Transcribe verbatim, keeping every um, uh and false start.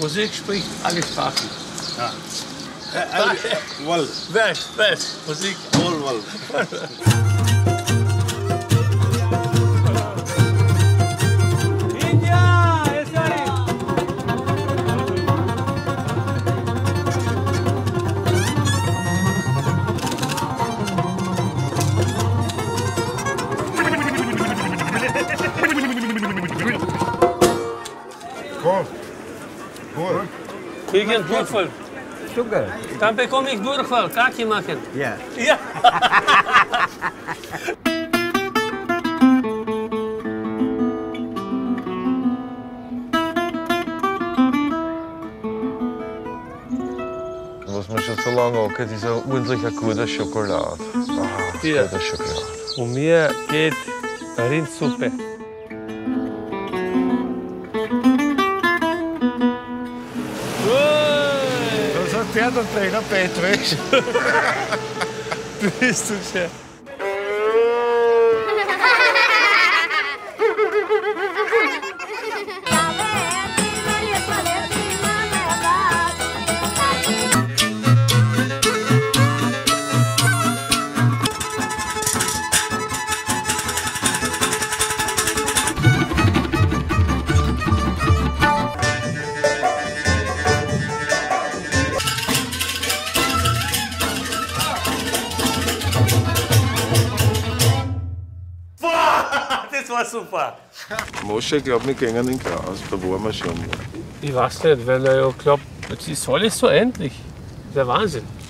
Musik spricht alle Sprachen. Ja. Every, world. World, world, Musik. Whole world. Cool. Cool. Ik heb Durchfall. Super. Dan bekomme ik Durchfall. Kaki maken. Ja. Ja. Was mir schon so lange angeht, diese unsicher gute Schokolade. Ah, Ja. gute Schokolade. Und mir geht Rindsuppe. Das hat der dann Trainer Petrisch. Bist du schön. Das war super. Mosche, ich glaube, wir gehen in den Gras. Da waren wir schon. Ich weiß nicht, weil er ja glaubt, jetzt ist alles so endlich. Der Wahnsinn.